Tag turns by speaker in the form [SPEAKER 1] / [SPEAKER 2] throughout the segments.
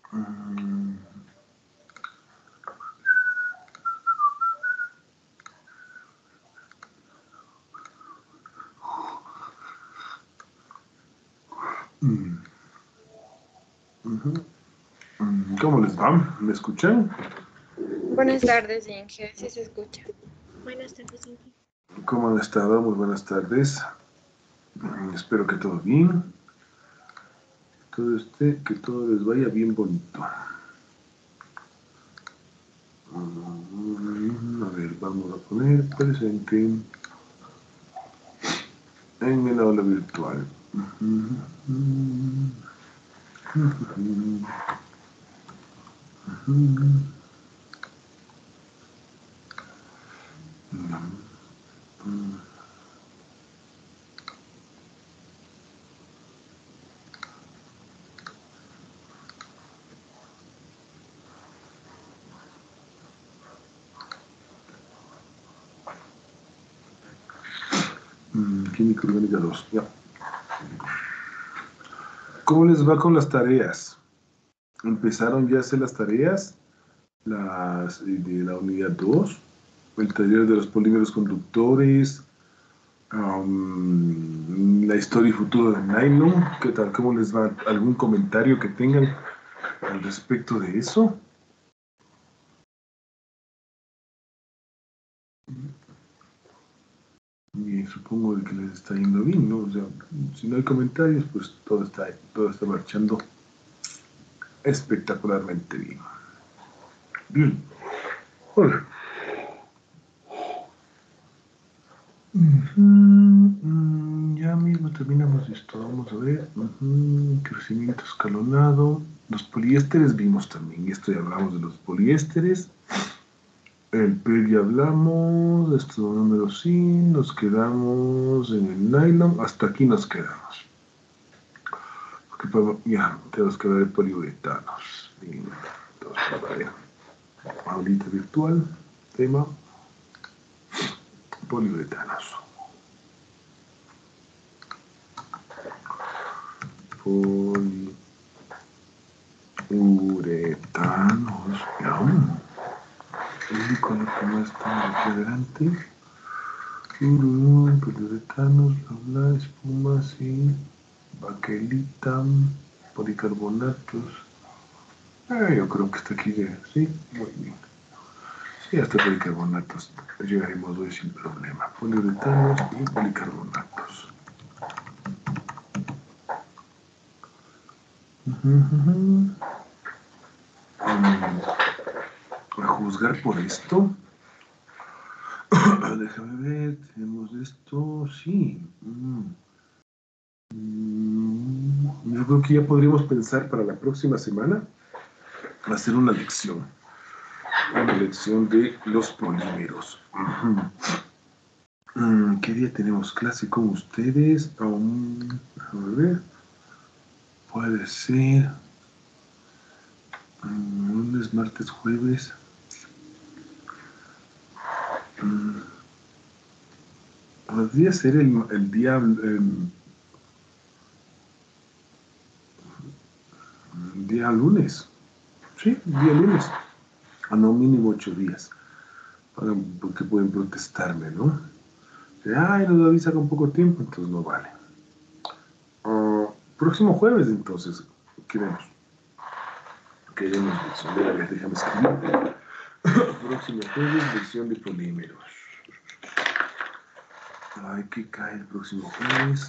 [SPEAKER 1] ¿Cómo les va? ¿Me escuchan?
[SPEAKER 2] Buenas tardes, Inge. Sí se escucha. Buenas tardes, Inge.
[SPEAKER 1] ¿Cómo han estado? Muy buenas tardes. Espero que todo bien. Que todo les vaya bien bonito. A ver, vamos a poner presente en el aula virtual. Química orgánica 2. Ya. ¿Cómo les va con las tareas? ¿Empezaron ya a hacer las tareas? Las de la unidad 2, el taller de los polímeros conductores, la historia y futuro de nylon. ¿Qué tal? ¿Cómo les va? ¿Algún comentario que tengan al respecto de eso? Y supongo que les está yendo bien, ¿no? O sea, si no hay comentarios, pues todo está marchando espectacularmente bien. Bien. Hola. Ya mismo terminamos esto. Vamos a ver. Crecimiento escalonado. Los poliésteres vimos también. Esto ya hablamos de los poliésteres. El PEL ya hablamos. Estos números sí. Nos quedamos en el nylon. Hasta aquí nos quedamos. Ya, tenemos que ver poliuretanos. Bien. Entonces, para ver. Aulita virtual. Tema. Poliuretanos. Poliuretanos. Y con lo que más está aquí adelante. Poliuretanos, bla, espumas y baquelita, policarbonatos. Yo creo que está aquí ya. Sí, muy bien. Sí, hasta policarbonatos llegaremos hoy sin problema. Poliuretanos y policarbonatos. A juzgar por esto. Déjame ver, tenemos esto, sí. Yo creo que ya podríamos pensar para la próxima semana hacer una lección de los polímeros. ¿Qué día tenemos clase con ustedes? Déjame ver. Puede ser lunes, martes, jueves. Podría ser el día día lunes. Sí, día lunes. No, mínimo 8 días. Porque pueden protestarme, ¿no? Ay, nos avisa con poco tiempo, entonces no vale. Próximo jueves, entonces, queremos lección de la vez, déjame escribir. Próximo jueves, lección de polímeros. Ay, ¿qué cae el próximo jueves?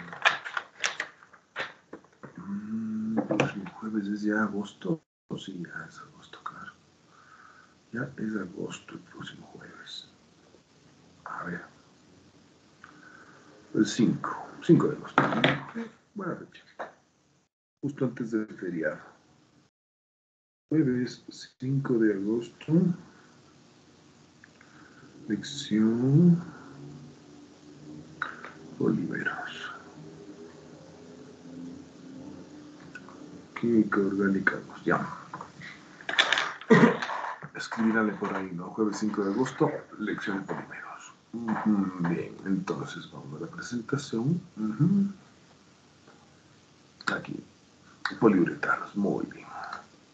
[SPEAKER 1] Próximo jueves es ya agosto. O sí, ya es agosto, claro. Ya es agosto el próximo jueves. A ver. El 5 de agosto. Buena fecha. Justo antes del feriado. Jueves 5 de agosto. Lección polímeros. Química orgánica 2. Ya. Escribiránle por ahí, ¿no? Jueves 5 de agosto, lección de polímeros. Bien, entonces vamos a la presentación. Aquí, poliuretanos, muy bien.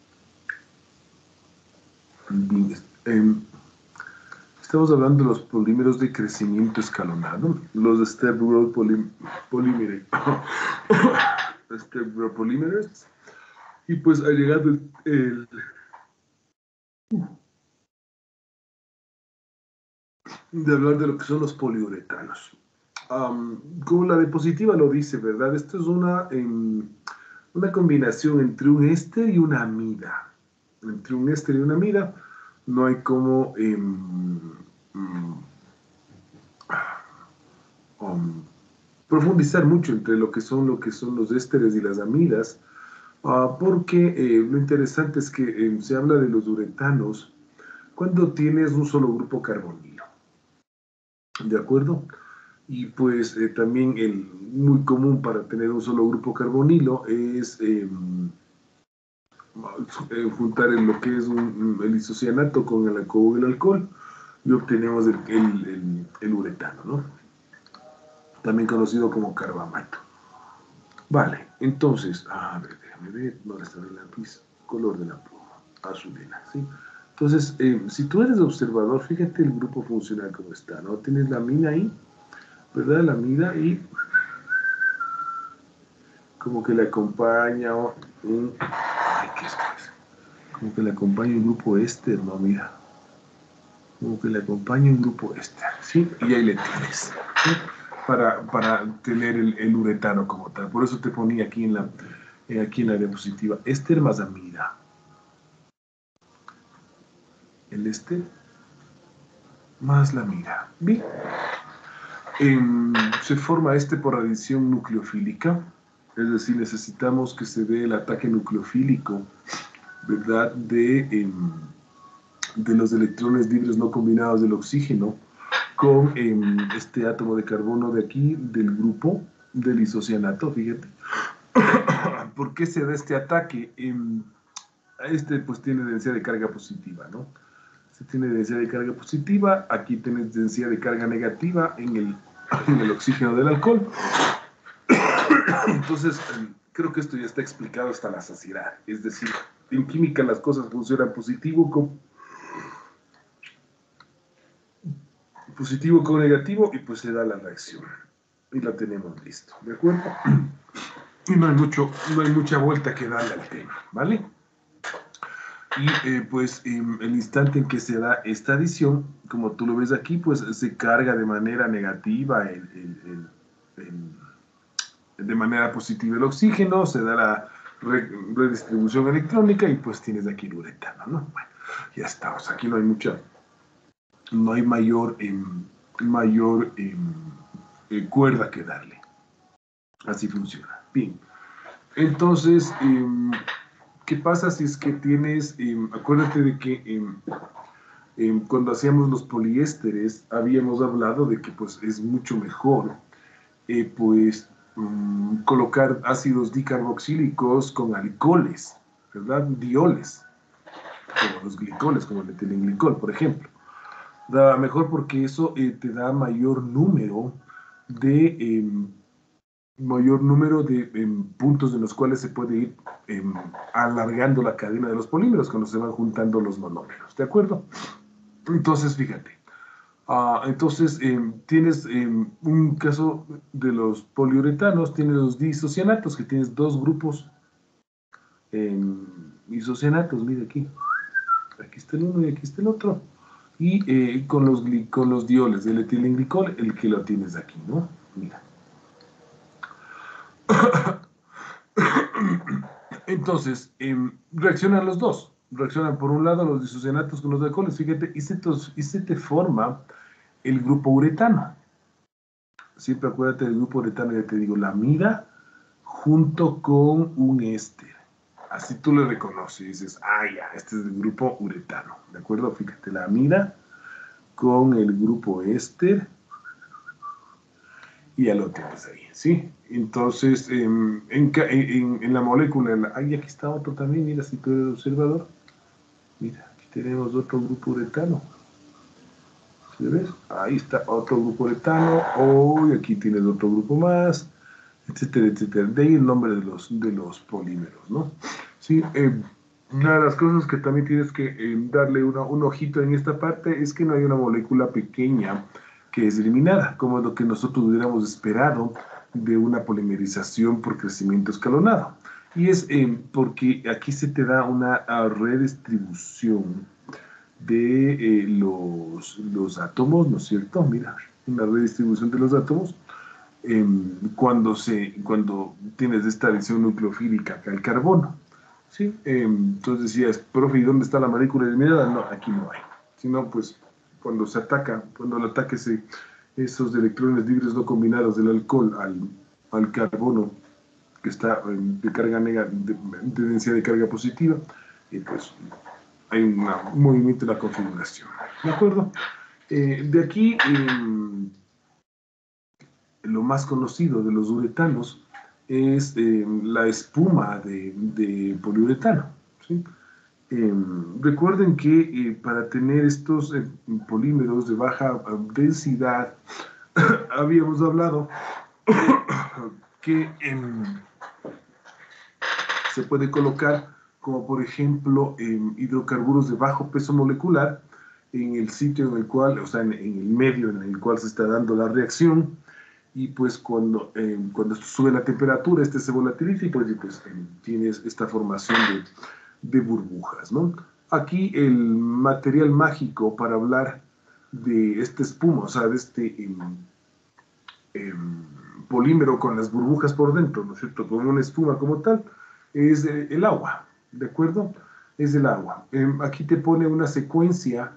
[SPEAKER 1] Bien, estamos hablando de los polímeros de crecimiento escalonado, los step growth polímeros. Step growth polímeros. Y pues ha llegado de hablar de lo que son los poliuretanos. Como la diapositiva lo dice, ¿verdad? Esto es una combinación entre un éster y una amida. Entre un éster y una amida no hay como profundizar mucho entre lo que son los ésteres y las amidas, porque lo interesante es que se habla de los uretanos cuando tienes un solo grupo carbonilo. ¿De acuerdo? Y pues también muy común para tener un solo grupo carbonilo es juntar lo que es el isocianato con el alcohol del alcohol y obtenemos el uretano, ¿no? También conocido como carbamato. Vale, entonces, a ver, déjame ver, no está el lápiz, color de la pluma, azulena, ¿sí? Entonces, si tú eres observador, fíjate el grupo funcional como está, ¿no? Tienes la amina ahí, ¿verdad? La amida y como que le acompaña un... Ay, ¿qué es pues? Como que le acompaña un grupo éster, ¿no? Mira. Como que le acompaña un grupo éster, ¿sí? Y ahí le tienes, ¿sí? Para tener el uretano como tal. Por eso te ponía aquí en la diapositiva. Éster más amida. El éster más la amida. Bien. Se forma por adición nucleofílica. Es decir, necesitamos que se dé el ataque nucleofílico, ¿verdad? De los electrones libres no combinados del oxígeno con este átomo de carbono de aquí, del grupo del isocianato, fíjate. ¿Por qué se da este ataque? Pues tiene densidad de carga positiva, ¿no? Se tiene densidad de carga positiva, aquí tienes densidad de carga negativa en el oxígeno del alcohol. Entonces, creo que esto ya está explicado hasta la saciedad. Es decir, en química las cosas funcionan positivo con negativo y pues se da la reacción. Y la tenemos listo, ¿de acuerdo? Y no hay mucha vuelta que darle al tema, ¿vale? Y pues el instante en que se da esta adición, como tú lo ves aquí, pues se carga de manera negativa de manera positiva el oxígeno, se da la redistribución electrónica y pues tienes aquí el uretano, ¿no? Bueno, ya estamos, aquí no hay mayor cuerda que darle. Así funciona. Bien. Entonces, ¿qué pasa si es que tienes, acuérdate de que cuando hacíamos los poliésteres habíamos hablado de que pues es mucho mejor colocar ácidos dicarboxílicos con alcoholes, ¿verdad? Dioles, como los glicoles, como el etilenglicol, por ejemplo. Da mejor porque eso te da mayor número de puntos en los cuales se puede ir alargando la cadena de los polímeros cuando se van juntando los monómeros, ¿de acuerdo? Entonces, fíjate. Tienes un caso de los poliuretanos, tienes los disocianatos, que tienes dos grupos isocianatos, mira aquí. Aquí está el uno y aquí está el otro. Y con los dioles del etilenglicol, el que lo tienes aquí, ¿no? Mira. Entonces, reaccionan los dos. Reaccionan por un lado los disocianatos con los alcoholes, fíjate, y se te forma el grupo uretano. Siempre acuérdate del grupo uretano, ya te digo, la amida junto con un éster. Así tú lo reconoces y dices, ya, este es el grupo uretano. ¿De acuerdo? Fíjate, la amida con el grupo éster y ya lo tienes ahí, ¿sí? Entonces, en la molécula, aquí está otro también, mira, si tú eres observador, mira, aquí tenemos otro grupo uretano. ¿Sí ves? Ahí está otro grupo uretano, y aquí tienes otro grupo más, etcétera, etcétera. De ahí el nombre de los polímeros, ¿no? Sí, Una de las cosas que también tienes que darle un ojito en esta parte es que no hay una molécula pequeña que es eliminada, como lo que nosotros hubiéramos esperado de una polimerización por crecimiento escalonado. Y es porque aquí se te da una redistribución de los átomos, ¿no es cierto? Mira, una redistribución de los átomos cuando tienes esta adición nucleofílica acá al carbono. ¿Sí? Entonces decías, profe, ¿y dónde está la molécula eliminada? No, aquí no hay. Sino, pues, cuando se ataca, cuando el ataque esos electrones libres no combinados del alcohol al carbono, que está de carga de densidad de carga positiva, pues hay un movimiento de la configuración. ¿De acuerdo? De aquí, lo más conocido de los uretanos es la espuma de poliuretano. ¿Sí? Recuerden que para tener estos polímeros de baja densidad, habíamos hablado que se puede colocar como por ejemplo hidrocarburos de bajo peso molecular en el sitio en el cual, o sea, en el medio en el cual se está dando la reacción, y pues cuando sube la temperatura, este se volatiliza y pues tienes esta formación de burbujas, ¿no? Aquí el material mágico para hablar de esta espuma, o sea, de este polímero con las burbujas por dentro, ¿no es cierto? Con una espuma como tal, es el agua, ¿de acuerdo? Es el agua. Aquí te pone una secuencia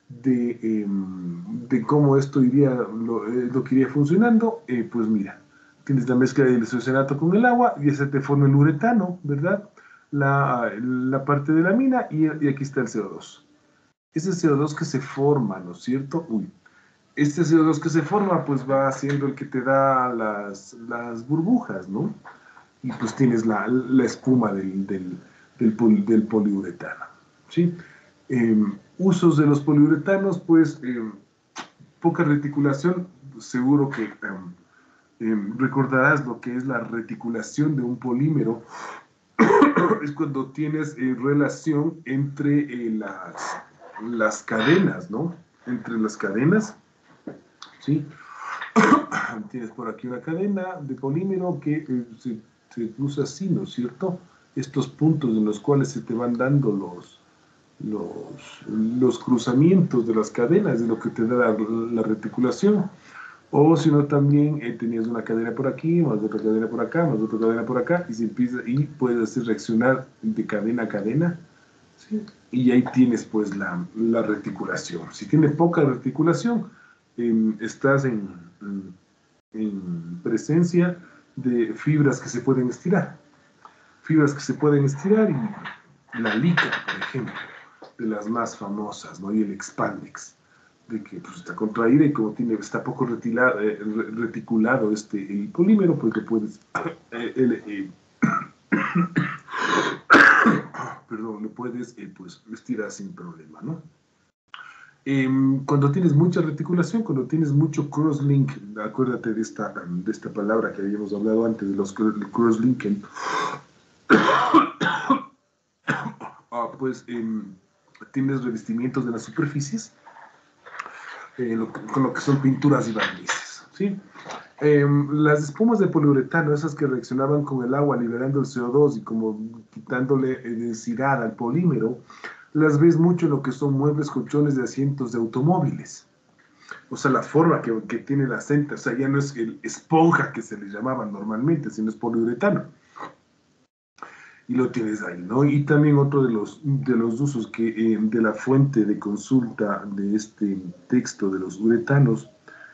[SPEAKER 1] de cómo esto iría, lo que iría funcionando. Pues mira, tienes la mezcla del isocianato con el agua y ese te forma el uretano, ¿verdad? La parte de la mina y aquí está el CO2. Ese CO2 que se forma, ¿no es cierto? Uy, este CO2 que se forma, pues va siendo el que te da las burbujas, ¿no? Y pues tienes la espuma del poliuretano, ¿sí? Usos de los poliuretanos, pues poca reticulación, seguro que recordarás lo que es la reticulación de un polímero, es cuando tienes relación entre las cadenas, ¿no? Entre las cadenas, ¿sí? Tienes por aquí una cadena de polímero que se usa así, ¿no es cierto? Estos puntos en los cuales se te van dando los cruzamientos de las cadenas, de lo que te da la reticulación. O si no, también tenías una cadena por aquí, más otra cadena por acá, más otra cadena por acá, y, y puedes hacer reaccionar de cadena a cadena, ¿sí? Y ahí tienes pues la reticulación. Si tiene poca reticulación, estás en presencia de fibras que se pueden estirar. Fibras que se pueden estirar y la licra, por ejemplo, de las más famosas, ¿no? Y el expandex, de que pues, está contraída y como está poco reticulado el polímero, pues le puedes, perdón, le puedes pues, estirar sin problema, ¿no? Cuando tienes mucha reticulación, cuando tienes mucho crosslink, acuérdate de esta palabra que habíamos hablado antes, de los crosslinken, pues tienes revestimientos de las superficies, con lo que son pinturas y barnices, ¿sí? Las espumas de poliuretano, esas que reaccionaban con el agua liberando el CO2 y como quitándole densidad al polímero, las ves mucho en lo que son muebles, colchones de asientos de automóviles. O sea, la forma que tiene la cinta, o sea, ya no es el esponja que se le llamaba normalmente, sino es poliuretano. Y lo tienes ahí, ¿no? Y también otro de los usos de la fuente de consulta de este texto de los uretanos,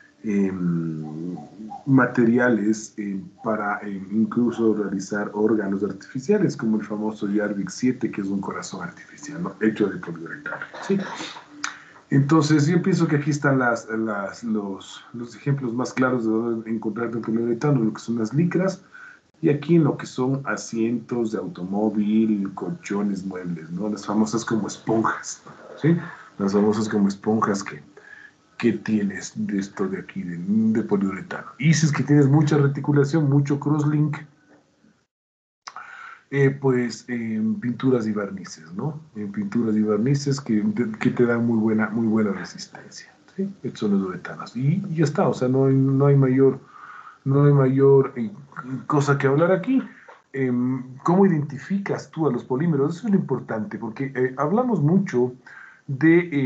[SPEAKER 1] materiales para incluso realizar órganos artificiales, como el famoso Yarvik 7, que es un corazón artificial, ¿no? Hecho de poliuretano, ¿sí? Entonces, yo pienso que aquí están los ejemplos más claros de dónde encontrar el poliuretano, lo que son las licras, y aquí en lo que son asientos de automóvil, colchones, muebles, ¿no? Las famosas como esponjas, ¿sí? Las famosas como esponjas que tienes de esto de aquí, de poliuretano. Y si es que tienes mucha reticulación, mucho crosslink, Pues en pinturas y barnices, ¿no? En pinturas y barnices que te dan muy buena resistencia, ¿sí? Estos son los uretanos. Y ya está, o sea, no hay mayor cosa que hablar aquí. ¿Cómo identificas tú a los polímeros? Eso es lo importante, porque hablamos mucho de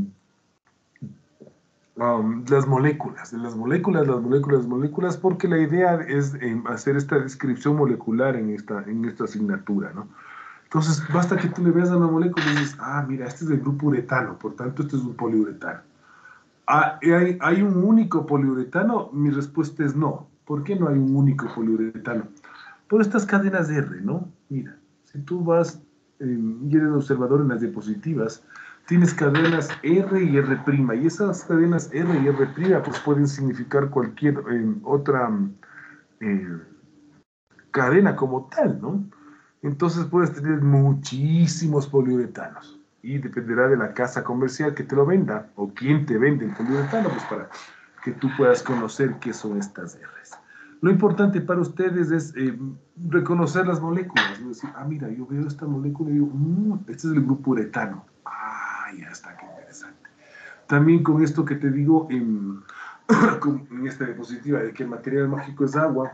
[SPEAKER 1] las moléculas, porque la idea es hacer esta descripción molecular en esta asignatura, ¿no? Entonces, basta que tú le veas a una molécula y dices, ah, mira, este es el grupo uretano, por tanto, este es un poliuretano. Ah, ¿hay un único poliuretano? Mi respuesta es no. ¿Por qué no hay un único poliuretano? Por estas cadenas R, ¿no? Mira, si tú vas y eres observador en las diapositivas, tienes cadenas R y R', y esas cadenas R y R' pues pueden significar cualquier otra eh, cadena como tal, ¿no? Entonces puedes tener muchísimos poliuretanos y dependerá de la casa comercial que te lo venda o quién te vende el poliuretano, pues para que tú puedas conocer qué son estas R's. Lo importante para ustedes es reconocer las moléculas, ¿no? Decir, ah, mira, yo veo esta molécula y digo, este es el grupo uretano. Ah, ya está, qué interesante. También con esto que te digo en esta diapositiva de que el material mágico es agua,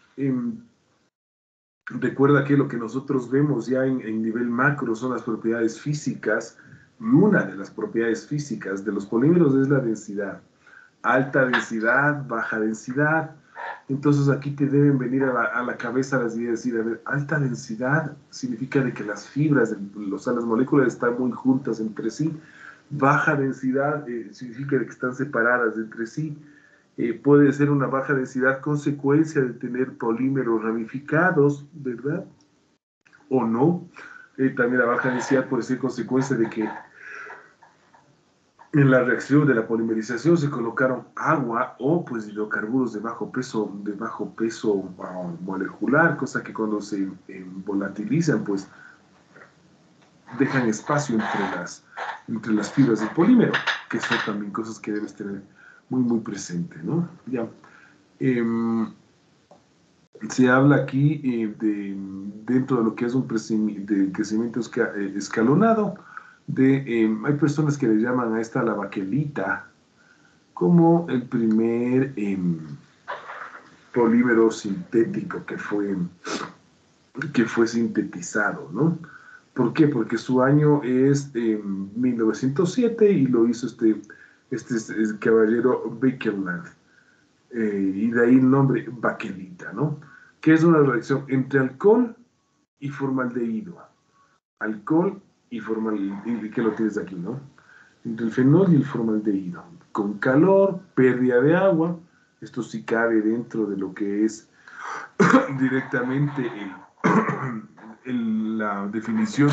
[SPEAKER 1] recuerda que lo que nosotros vemos ya en nivel macro son las propiedades físicas, y una de las propiedades físicas de los polímeros es la densidad. Alta densidad, baja densidad. Entonces aquí te deben venir a la cabeza las ideas, decir, a ver, alta densidad significa de que las fibras, o sea, las moléculas están muy juntas entre sí. Baja densidad significa de que están separadas entre sí. Puede ser una baja densidad consecuencia de tener polímeros ramificados, ¿verdad? O no. También la baja densidad puede ser consecuencia de que en la reacción de la polimerización se colocaron agua o pues hidrocarburos de bajo peso molecular, cosa que cuando se volatilizan pues dejan espacio entre las fibras del polímero, que son también cosas que debes tener muy presente, ¿no? Ya. Se habla aquí dentro de lo que es un crecimiento escalonado, hay personas que le llaman a esta la baquelita como el primer polímero sintético que fue sintetizado, ¿no? ¿Por qué? Porque su año es 1907 y lo hizo este caballero Baekeland. Y de ahí el nombre baquelita, ¿no? Que es una reacción entre alcohol y formaldehído. Alcohol y formaldehído, que lo tienes aquí, ¿no? Entre el fenol y el formaldehído. Con calor, pérdida de agua, esto sí cabe dentro de lo que es directamente la definición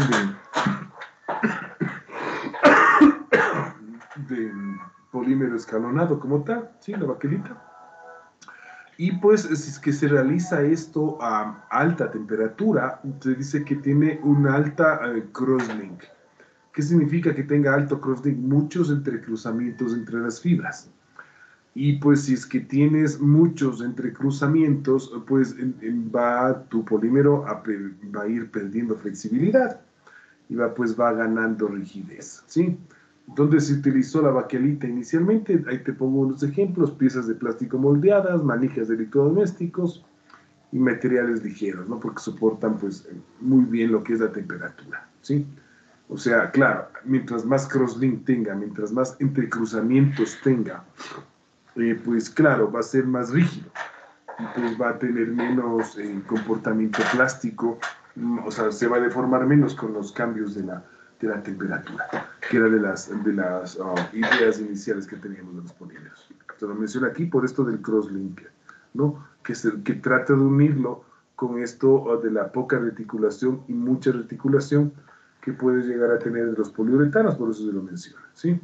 [SPEAKER 1] de polímero escalonado como tal, ¿sí? La baquelita. Y pues si es que se realiza esto a alta temperatura, se dice que tiene una alta crosslink. ¿Qué significa que tenga alto crosslink? Muchos entrecruzamientos entre las fibras. Y pues si es que tienes muchos entrecruzamientos, pues tu polímero va a ir perdiendo flexibilidad y va ganando rigidez, ¿sí? ¿Dónde se utilizó la baquelita inicialmente? Ahí te pongo unos ejemplos: piezas de plástico moldeadas, manijas de electrodomésticos y materiales ligeros, ¿no? Porque soportan pues muy bien lo que es la temperatura, ¿sí? O sea, claro, mientras más crosslink tenga, mientras más entrecruzamientos tenga, pues claro, va a ser más rígido y pues va a tener menos comportamiento plástico, o sea, se va a deformar menos con los cambios de la temperatura, que era de las ideas iniciales que teníamos de los polímeros. Se lo menciono aquí por esto del crosslink, ¿no? Que trata de unirlo con esto de la poca reticulación y mucha reticulación que puede llegar a tener de los poliuretanos, por eso se lo menciona, ¿sí?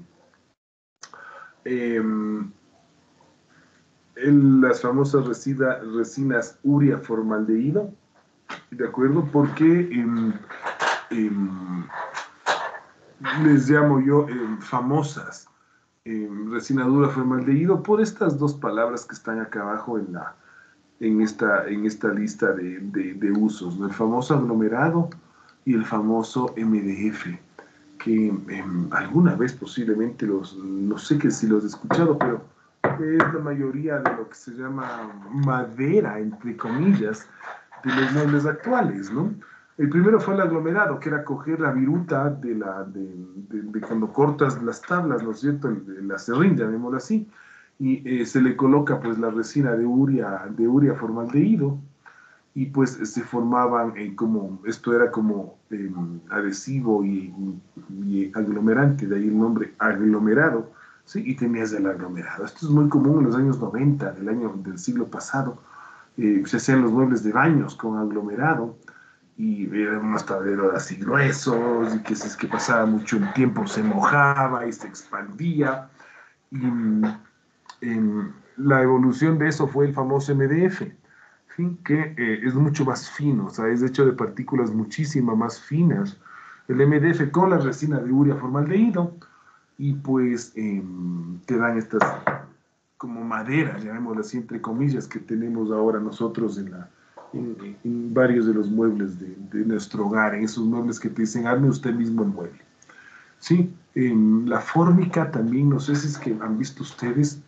[SPEAKER 1] Las famosas resinas urea-formaldehído, ¿de acuerdo? Porque les llamo yo famosas resina dura formaldehído por estas dos palabras que están acá abajo en esta lista de usos, ¿no? El famoso aglomerado y el famoso MDF, que alguna vez posiblemente no sé que si los he escuchado, pero es la mayoría de lo que se llama madera, entre comillas, de los muebles actuales, ¿no? El primero fue el aglomerado, que era coger la viruta de cuando cortas las tablas, ¿no es cierto? La serrín, llamémoslo así, y se le coloca pues la resina de urea formaldehído, y pues se formaban como, esto era como adhesivo y aglomerante, de ahí el nombre aglomerado, ¿sí? Y tenías el aglomerado. Esto es muy común en los años 90 del siglo pasado. Se hacían los muebles de baños con aglomerado y eran unos tableros así gruesos y que si es que pasaba mucho el tiempo se mojaba y se expandía. Y la evolución de eso fue el famoso MDF, ¿sí? Que es mucho más fino, o sea, es hecho de partículas muchísimo más finas. El MDF con la resina de urea formaldehído y pues te dan estas como maderas, llamémoslo así, entre comillas, que tenemos ahora nosotros en varios de los muebles de nuestro hogar, en esos muebles que te dicen, hazme usted mismo el mueble. Sí, la fórmica también, no sé si es que han visto ustedes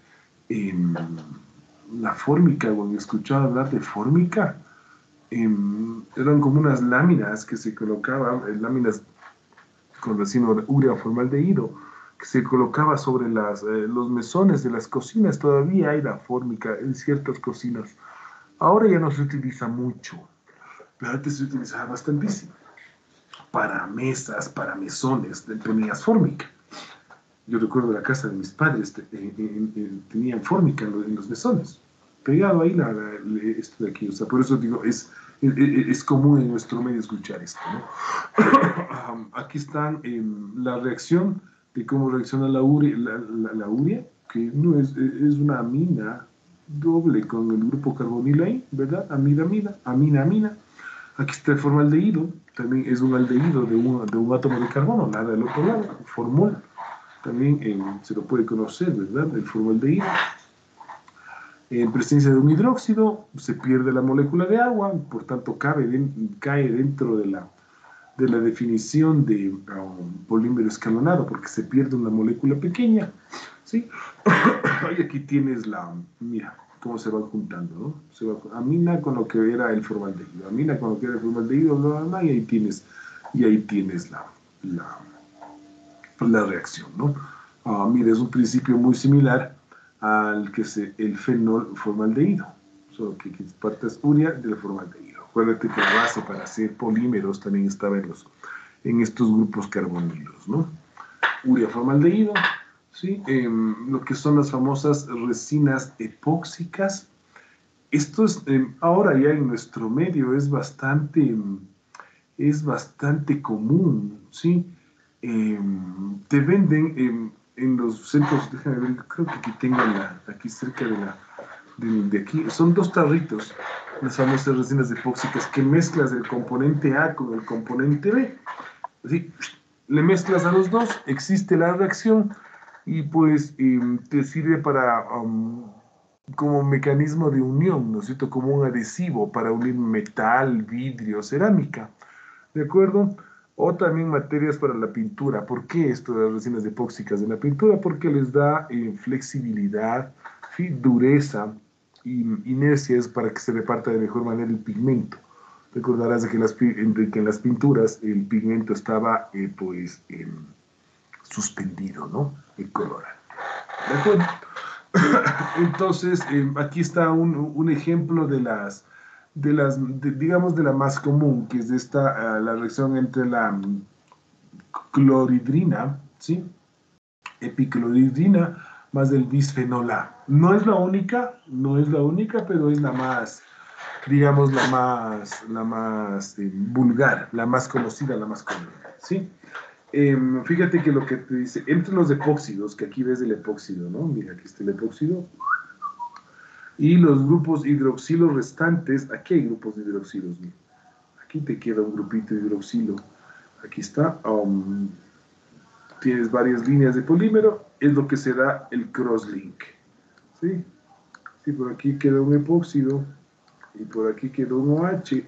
[SPEAKER 1] la fórmica, o han escuchado hablar de fórmica. Eran como unas láminas que se colocaban, láminas con resina urea formaldehído, que se colocaba sobre los mesones de las cocinas. Todavía hay la fórmica en ciertas cocinas. Ahora ya no se utiliza mucho, pero antes se utilizaba bastantísimo. Para mesas, para mesones, tenías fórmica. Yo recuerdo la casa de mis padres, tenían fórmica en los mesones, pegado ahí esto de aquí, o sea, por eso digo, es común en nuestro medio escuchar esto, ¿no? Aquí están la reacción de cómo reacciona la urea, que no es una amina doble con el grupo carbonilo ahí, ¿verdad? Amina. Aquí está el formaldehído, también es un aldehído de un átomo de carbono, nada del otro lado, formol. También se lo puede conocer, ¿verdad? El formaldehído. En presencia de un hidróxido se pierde la molécula de agua, por tanto cae dentro de la definición de polímero escalonado, porque se pierde una molécula pequeña, ¿sí? Y aquí tienes mira, cómo se van juntando, ¿no? Amina con lo que era el formaldehído, amina con lo que era el formaldehído, bla, bla, bla, y ahí tienes la reacción, ¿no? Mira, es un principio muy similar al que es el fenol formaldehído, solo que aquí partes urea del formaldehído. Acuérdate que la base para hacer polímeros también estaba en estos grupos carbonilos, ¿no? Urea formaldehído, ¿sí? Lo que son las famosas resinas epóxicas. Esto es, ahora ya en nuestro medio es bastante común, ¿sí? Te venden en los centros, déjame ver, creo que aquí tengo aquí cerca de aquí, son dos tarritos, las famosas resinas epóxicas, que mezclas el componente A con el componente B. Así, le mezclas a los dos, existe la reacción y pues te sirve como mecanismo de unión, ¿no es cierto? Como un adhesivo para unir metal, vidrio, cerámica. ¿De acuerdo? O también materias para la pintura. ¿Por qué esto de las resinas epóxicas de la pintura? Porque les da flexibilidad, ¿sí? Dureza y inercia es para que se reparta de mejor manera el pigmento. Recordarás de que en las pinturas el pigmento estaba pues suspendido, ¿no? El color. ¿De acuerdo? Entonces, aquí está un ejemplo digamos, de la más común, que es la reacción entre la cloridrina, ¿sí? Epicloridrina más el bisfenol A. No es la única, pero es la más, digamos, la más vulgar, la más conocida, la más común, ¿sí? Fíjate que lo que te dice, entre los epóxidos, que aquí ves el epóxido, ¿no? Mira, aquí está el epóxido. Y los grupos hidroxilos restantes, aquí hay grupos de hidroxilos, mira. Aquí te queda un grupito de hidroxilo. Aquí está. Tienes varias líneas de polímero, es lo que será el crosslink. ¿Sí? Sí, por aquí queda un epóxido. y por aquí quedó un OH.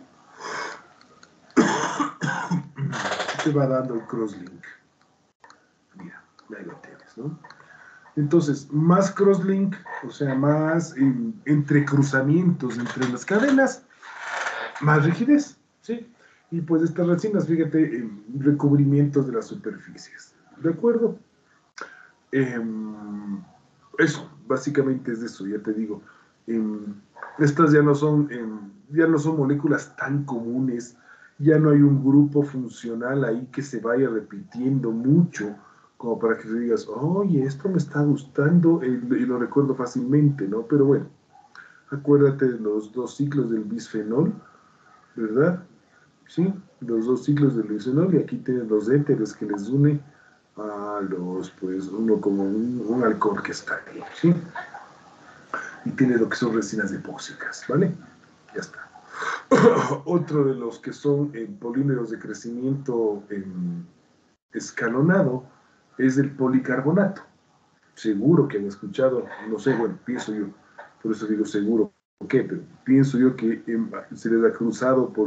[SPEAKER 1] Te va dando el crosslink. Mira, ahí lo tienes, ¿no? Entonces, más crosslink, o sea, más entrecruzamientos entre las cadenas, más rigidez, ¿sí? Y pues estas resinas, fíjate, recubrimientos de las superficies, ¿de acuerdo? Eso, básicamente es de eso, ya te digo. Estas ya no son moléculas tan comunes, ya no hay un grupo funcional ahí que se vaya repitiendo mucho, como para que te digas, oye, esto me está gustando, y lo recuerdo fácilmente, ¿no? Pero bueno, acuérdate de los dos ciclos del bisfenol, ¿verdad? ¿Sí? Los dos ciclos del bisfenol, y aquí tienes los éteres que les une a los, pues, uno como un alcohol que está aquí, ¿sí? Y tiene lo que son resinas epóxicas, ¿vale? Ya está. Otro de los que son polímeros de crecimiento escalonado es el policarbonato. Seguro que han escuchado, no sé, bueno, pienso yo, por eso digo seguro, ¿por qué? Pero pienso yo que se les ha cruzado por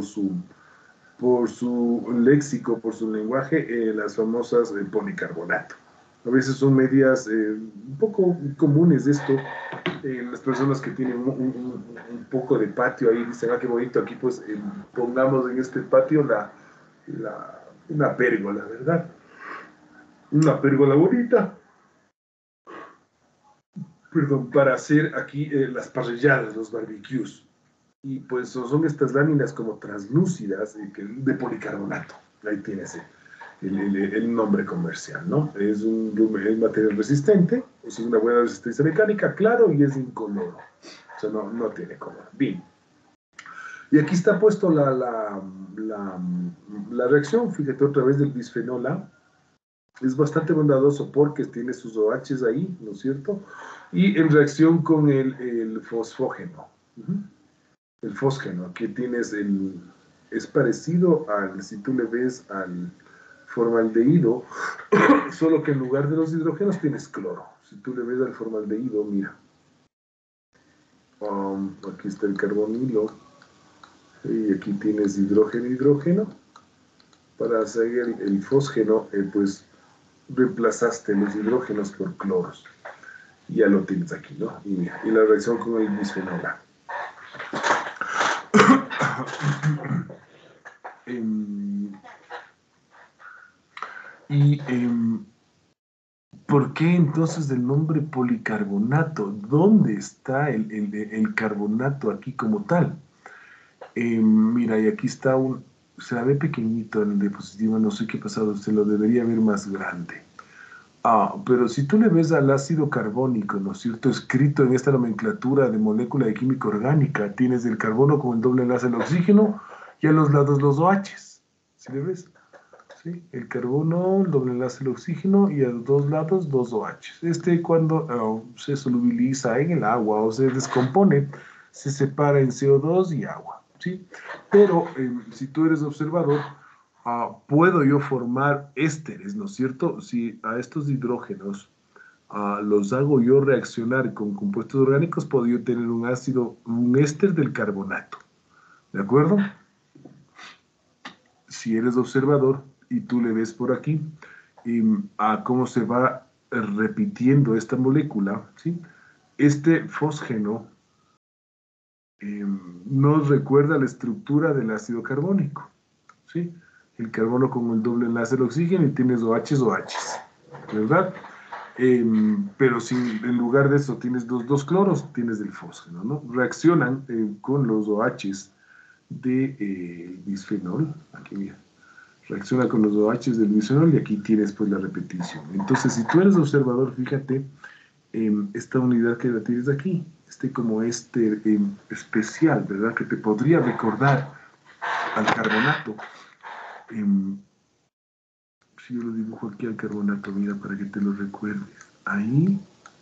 [SPEAKER 1] su léxico, por su lenguaje, las famosas policarbonato. A veces son medias un poco comunes de esto. Las personas que tienen un poco de patio ahí dicen, qué bonito, aquí pues pongamos en este patio una pérgola, ¿verdad? Una pérgola bonita, perdón, para hacer aquí las parrilladas, los barbecues. Y pues son estas láminas como translúcidas de policarbonato. Ahí tienes el nombre comercial, ¿no? Es un material resistente, es una buena resistencia mecánica, claro, y es incoloro. O sea, no tiene color. Bien. Y aquí está puesto la reacción, fíjate otra vez del bisfenol A. Es bastante bondadoso porque tiene sus OHs ahí, ¿no es cierto? Y en reacción con el fosfógeno. El fósgeno, aquí tienes es parecido si tú le ves al formaldehído, solo que en lugar de los hidrógenos tienes cloro. Si tú le ves al formaldehído, mira, aquí está el carbonilo, y aquí tienes hidrógeno, para hacer el fósgeno, pues reemplazaste los hidrógenos por cloros. Y ya lo tienes aquí, ¿no? Y mira, y la reacción con el bisfenol A. ¿Por qué entonces el nombre policarbonato? ¿Dónde está el carbonato aquí como tal? Mira, y aquí está se la ve pequeñito en el diapositiva, no sé qué ha pasado, se lo debería ver más grande. Pero si tú le ves al ácido carbónico, ¿no es cierto? Escrito en esta nomenclatura de molécula de química orgánica, tienes el carbono con el doble enlace al oxígeno y a los lados los OHs. ¿Sí le ves? ¿Sí? El carbono, el doble enlace al oxígeno y a los dos lados dos OHs. Cuando se solubiliza en el agua o se descompone, se separa en CO2 y agua. ¿Sí? Pero si tú eres observador, puedo yo formar ésteres, ¿no es cierto? Si a estos hidrógenos los hago yo reaccionar con compuestos orgánicos, puedo yo tener un éster del carbonato. ¿De acuerdo? Si eres observador y tú le ves por aquí a cómo se va repitiendo esta molécula, ¿sí? Este fósgeno nos recuerda la estructura del ácido carbónico, ¿sí? El carbono con el doble enlace al oxígeno y tienes OHs, ¿verdad? Pero si en lugar de eso tienes dos cloros, tienes el fósgeno, ¿no? Reaccionan con los OHs de bisfenol, aquí mira, reacciona con los OHs del bisfenol y aquí tienes pues la repetición. Entonces, si tú eres observador, fíjate esta unidad que la tienes aquí, como especial, ¿verdad? Que te podría recordar al carbonato. Si yo lo dibujo aquí al carbonato, mira, para que te lo recuerdes. Ahí,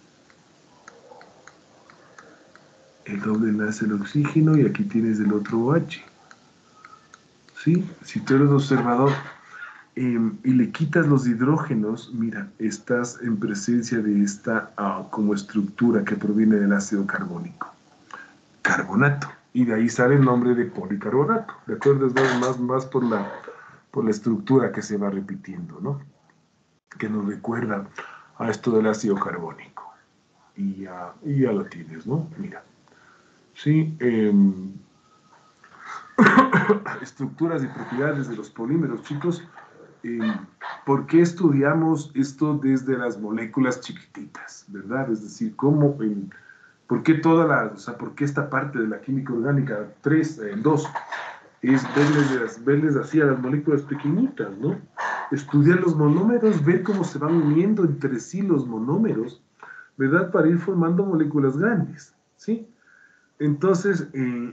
[SPEAKER 1] el doble enlace al oxígeno y aquí tienes el otro OH. ¿Sí? Si tú eres observador y le quitas los hidrógenos, mira, estás en presencia de esta como estructura que proviene del ácido carbónico. Carbonato. Y de ahí sale el nombre de policarbonato, ¿de acuerdo? Es más por la estructura que se va repitiendo, ¿no? Que nos recuerda a esto del ácido carbónico. Y ya lo tienes, ¿no? Mira. Sí, estructuras y propiedades de los polímeros, chicos. Eh, ¿Por qué estudiamos esto desde las moléculas chiquititas, verdad? Es decir, ¿por qué por qué esta parte de la química orgánica 2, es verles así a las moléculas pequeñitas, ¿no? Estudiar los monómeros, ver cómo se van uniendo entre sí los monómeros, ¿verdad? Para ir formando moléculas grandes, ¿sí? Entonces,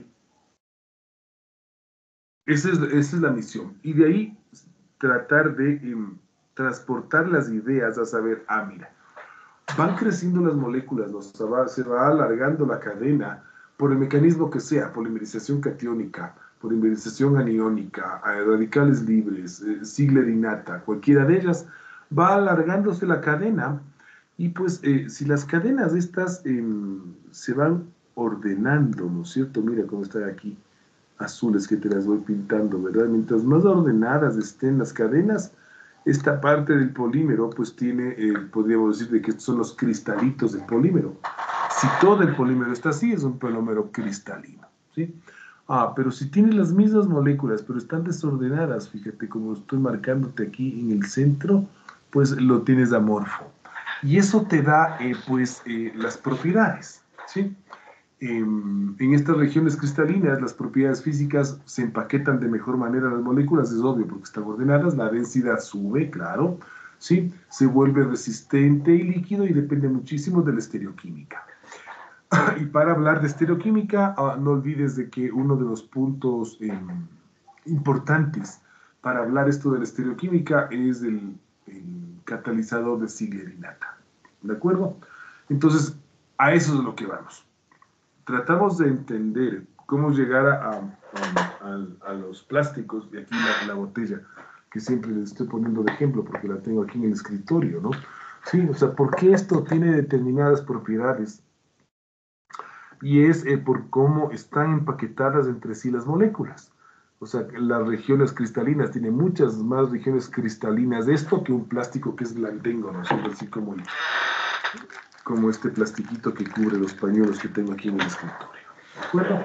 [SPEAKER 1] esa es la misión. Y de ahí tratar de transportar las ideas a saber, mira, van creciendo las moléculas, se va alargando la cadena por el mecanismo que sea, polimerización catiónica, polimerización aniónica, radicales libres, Ziegler-Inata, cualquiera de ellas, va alargándose la cadena y pues si las cadenas estas se van ordenando, ¿no es cierto? Mira cómo está aquí, azules que te las voy pintando, ¿verdad? Mientras más ordenadas estén las cadenas, esta parte del polímero pues tiene, podríamos decir de que estos son los cristalitos del polímero. Si todo el polímero está así, es un polímero cristalino, ¿sí? Pero si tiene las mismas moléculas, pero están desordenadas, fíjate como estoy marcándote aquí en el centro, pues lo tienes amorfo. Y eso te da, las propiedades, ¿sí? En estas regiones cristalinas las propiedades físicas se empaquetan de mejor manera las moléculas, es obvio porque están ordenadas, la densidad sube, claro, ¿sí? Se vuelve resistente y líquido y depende muchísimo de la estereoquímica. Y para hablar de estereoquímica, no olvides de que uno de los puntos importantes para hablar esto de la estereoquímica es el catalizador de Ziegler-Inata, ¿de acuerdo? Entonces, a eso es a lo que vamos. Tratamos de entender cómo llegar a los plásticos, y aquí la botella, que siempre les estoy poniendo de ejemplo porque la tengo aquí en el escritorio, ¿no? Sí, o sea, ¿por qué esto tiene determinadas propiedades? Y es por cómo están empaquetadas entre sí las moléculas. O sea, las regiones cristalinas tienen muchas más regiones cristalinas de esto que un plástico que es blandengo, ¿no? Así como este plastiquito que cubre los pañuelos que tengo aquí en el escritorio. ¿De acuerdo?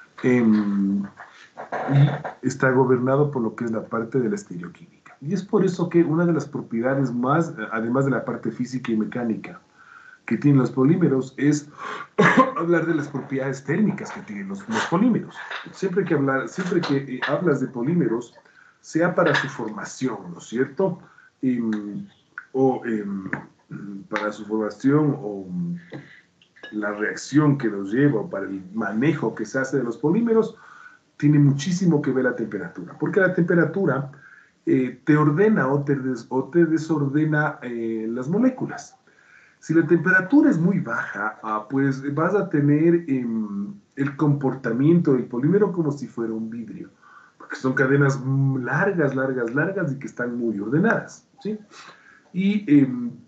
[SPEAKER 1] Y está gobernado por lo que es la parte de la estereoquímica. Y es por eso que una de las propiedades más, además de la parte física y mecánica que tienen los polímeros, es hablar de las propiedades térmicas que tienen los polímeros. Siempre que hablas de polímeros, sea para su formación, ¿no es cierto? O para su formación o la reacción que los lleva o para el manejo que se hace de los polímeros, tiene muchísimo que ver la temperatura, porque la temperatura te ordena o te desordena las moléculas. Si la temperatura es muy baja, pues vas a tener el comportamiento del polímero como si fuera un vidrio, porque son cadenas largas, largas, largas y que están muy ordenadas, ¿sí? Y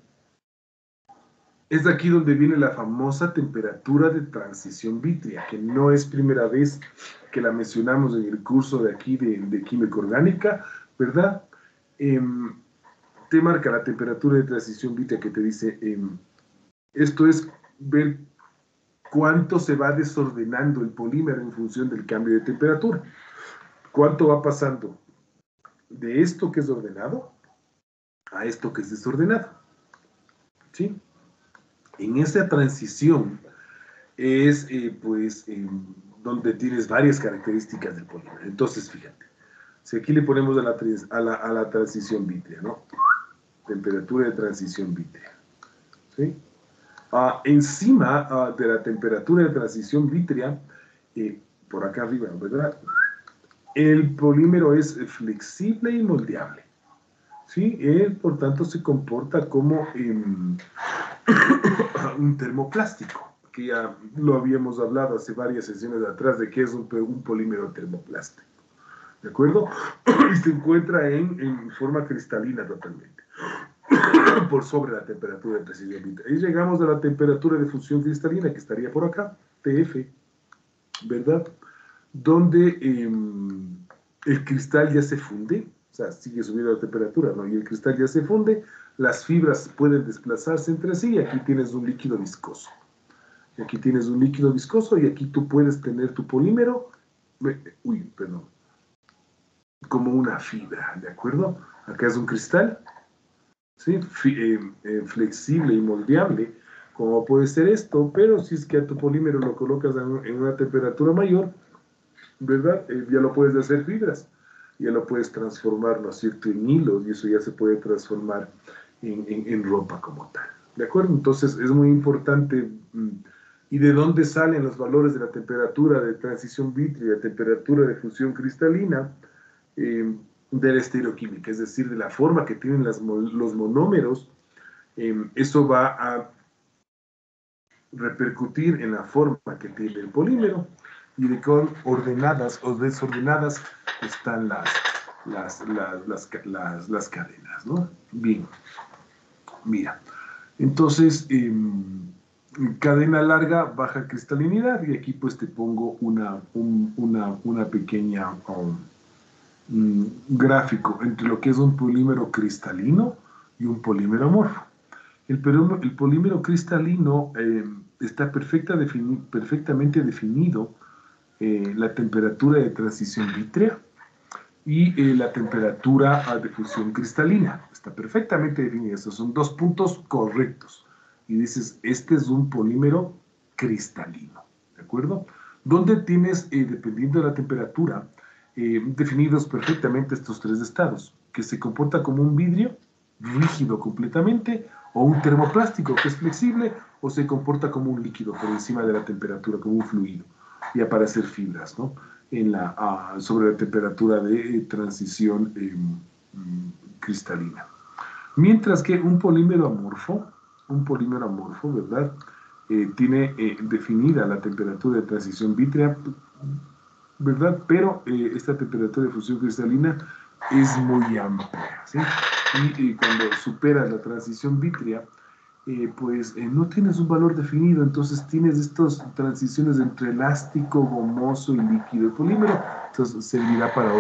[SPEAKER 1] es de aquí donde viene la famosa temperatura de transición vítrea, que no es primera vez que la mencionamos en el curso de aquí de química orgánica, ¿verdad? Te marca la temperatura de transición vítrea que te dice, esto es ver cuánto se va desordenando el polímero en función del cambio de temperatura. ¿Cuánto va pasando de esto que es ordenado a esto que es desordenado? ¿Sí? En esa transición es donde tienes varias características del polímero. Entonces, fíjate, si aquí le ponemos a la transición vítrea, ¿no? Temperatura de transición vítrea, ¿sí? Encima de la temperatura de transición vítrea, por acá arriba, ¿verdad? El polímero es flexible y moldeable, ¿sí? Por tanto, se comporta como un termoplástico, que ya lo habíamos hablado hace varias sesiones atrás de qué es un polímero termoplástico, ¿de acuerdo? Y se encuentra en forma cristalina totalmente, por sobre la temperatura de transición vítrea. Y llegamos a la temperatura de fusión cristalina, que estaría por acá, TF, ¿verdad? donde el cristal ya se funde, o sea, sigue subiendo la temperatura, ¿no? Y el cristal ya se funde, las fibras pueden desplazarse entre sí y aquí tienes un líquido viscoso. Y aquí tienes un líquido viscoso y aquí tú puedes tener tu polímero, perdón, como una fibra, ¿de acuerdo? Acá es un cristal, ¿sí? Flexible y moldeable, como puede ser esto, pero si es que a tu polímero lo colocas en una temperatura mayor, ¿verdad? Ya lo puedes hacer fibras, ya lo puedes transformar, ¿no es cierto?, en hilos, y eso ya se puede transformar en ropa como tal, ¿de acuerdo? Entonces es muy importante, ¿y de dónde salen los valores de la temperatura de transición vítrea y la temperatura de fusión cristalina? De la estereoquímica, es decir, de la forma que tienen los monómeros, eso va a repercutir en la forma que tiene el polímero y de cuán ordenadas o desordenadas están las cadenas, ¿no? Bien, mira, entonces, cadena larga, baja cristalinidad, y aquí pues te pongo una pequeña gráfico entre lo que es un polímero cristalino y un polímero amorfo. El polímero cristalino está perfectamente definido la temperatura de transición vítrea y la temperatura de fusión cristalina. Está perfectamente definida. Estos son dos puntos correctos. Y dices, este es un polímero cristalino. ¿De acuerdo? Donde tienes, dependiendo de la temperatura, definidos perfectamente estos tres estados, que se comporta como un vidrio rígido completamente, o un termoplástico que es flexible, o se comporta como un líquido por encima de la temperatura, como un fluido, y aparecer fibras, ¿no? Sobre la temperatura de transición cristalina. Mientras que un polímero amorfo, ¿verdad? Tiene definida la temperatura de transición vítrea, ¿verdad? Pero esta temperatura de fusión cristalina es muy amplia, ¿sí? Y cuando superas la transición vítrea, pues no tienes un valor definido, entonces tienes estas transiciones entre elástico, gomoso y líquido. El polímero entonces servirá para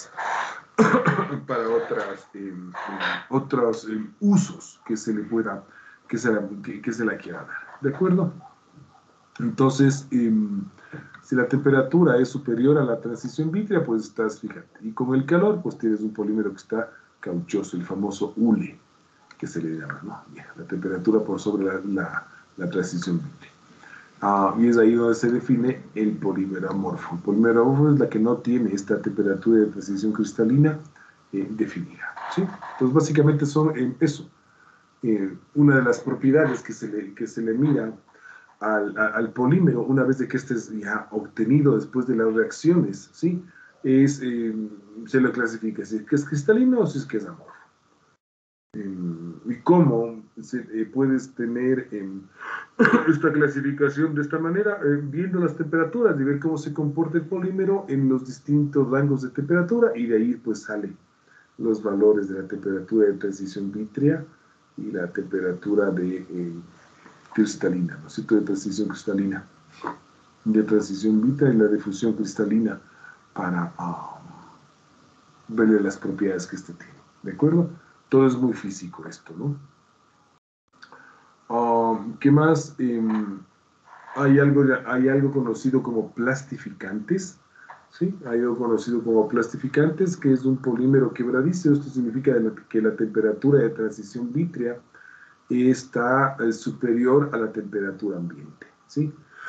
[SPEAKER 1] otros usos que se le pueda, que se la quiera dar, ¿de acuerdo? Entonces, si la temperatura es superior a la transición vítrea, pues estás, fíjate, y con el calor, pues tienes un polímero que está cauchoso, el famoso hule, que se le llama, ¿no? La temperatura por sobre la transición vítrea. Y es ahí donde se define el polímero amorfo. El polímero amorfo es la que no tiene esta temperatura de transición cristalina definida, ¿sí? Entonces, básicamente son eso. Una de las propiedades que se le mira al polímero, una vez de que este es ya obtenido después de las reacciones, ¿sí? Se lo clasifica si es que es cristalino o si es que es amorfo. ¿Y cómo puedes tener esta clasificación de esta manera? Viendo las temperaturas y ver cómo se comporta el polímero en los distintos rangos de temperatura, y de ahí pues salen los valores de la temperatura de transición vítrea y la temperatura de cristalina, ¿no es cierto?, de transición cristalina, de transición vítrea y la de fusión cristalina, para verle las propiedades que este tiene, ¿de acuerdo? Todo es muy físico esto, ¿no? ¿Qué más? Hay algo conocido como plastificantes, ¿sí? Hay algo conocido como plastificantes, que es un polímero quebradizo. Esto significa que la temperatura de transición vítrea está superior a la temperatura ambiente, ¿sí?